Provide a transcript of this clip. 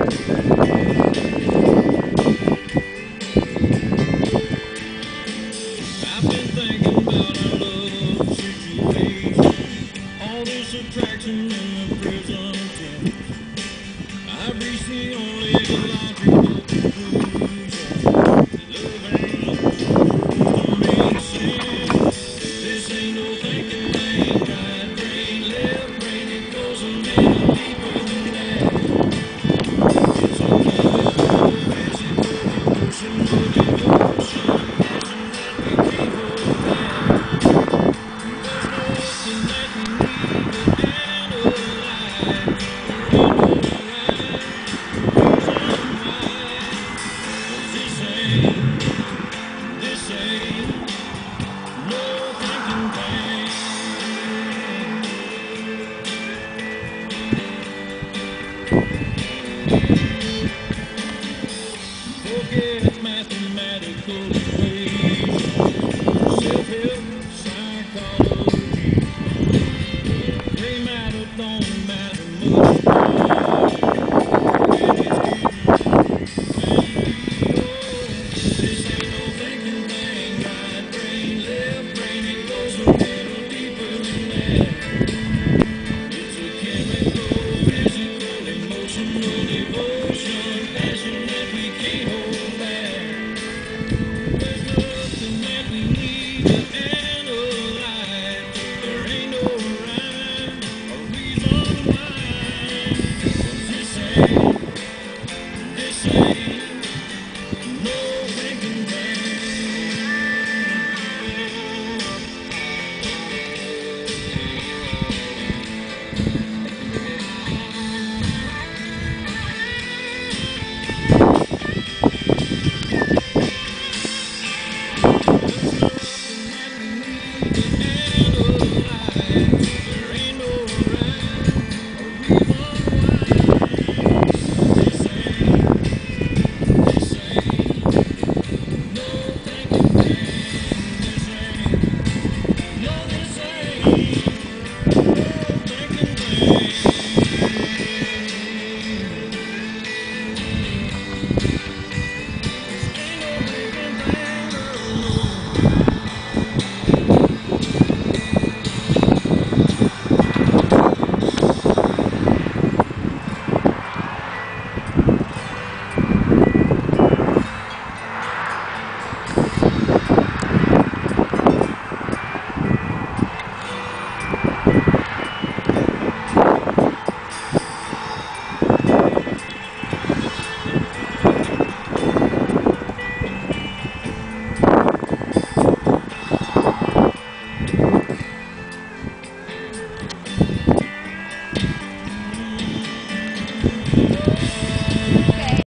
I've been thinking about our love situation, all this attraction in the present tense. I've reached the only logical conclusion. Love ain't supposed to make sense. This ain't no thinking thing, right brain, left brain, it goes a little deeper than that. It's a chemical, physical, emotional devotion, passion that we can't hold back. There's nothing that we need but analyze. There ain't no right reason why. 'Cause this ain't no thinking thing. Forget mathematical equations, self-help, psychology. Gray matter don't matter much when it's this ain't no thinking thing, right brain, left brain, it goes a little deeper than that. It's a chemical, physical, emotional devotion, passion that we can't hold back. There's nothing that we need to analyze. There ain't no rhyme or reason why. 'Cause this ain't no thinking thing.